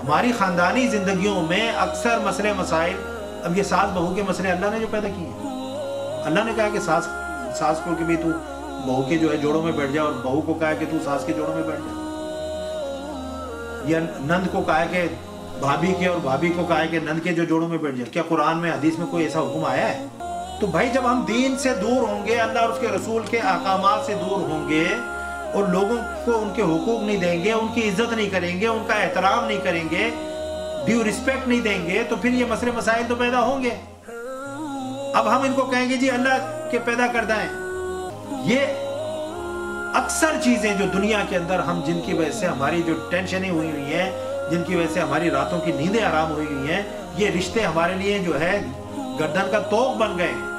हमारी ख़ानदानी ज़िंदगियों में अक्सर मसले मसाइल, अब ये सास बहू के मसले अल्लाह ने जो पैदा किए हैं, अल्लाह ने कहा कि सास को कि भाई तू बहू के जो है जोड़ों में बैठ जा, और बहू को कहा कि तू सास के जोड़ों में बैठ जा, या नंद को कहा कि भाभी के, और भाभी को कहा कि नंद के जो जोड़ों में बैठ जा। क्या कुरान में हदीस में कोई ऐसा हुक्म आया है? तो भाई जब हम दीन से दूर होंगे, अल्लाह और उसके रसूल के अहकामात से दूर होंगे, और लोगों को उनके हुकूक नहीं देंगे, उनकी इज्जत नहीं करेंगे, उनका एहतराम नहीं करेंगे, ड्यू रिस्पेक्ट नहीं देंगे, तो फिर ये मसले मसाइल तो पैदा होंगे। अब हम इनको कहेंगे जी अल्लाह के पैदा करदा है। ये अक्सर चीजें जो दुनिया के अंदर हम, जिनकी वजह से हमारी जो टेंशनें हुई हुई हैं, जिनकी वजह से हमारी रातों की नींदें आराम हुई हुई हैं, ये रिश्ते हमारे लिए जो है गर्दन का तोक बन गए।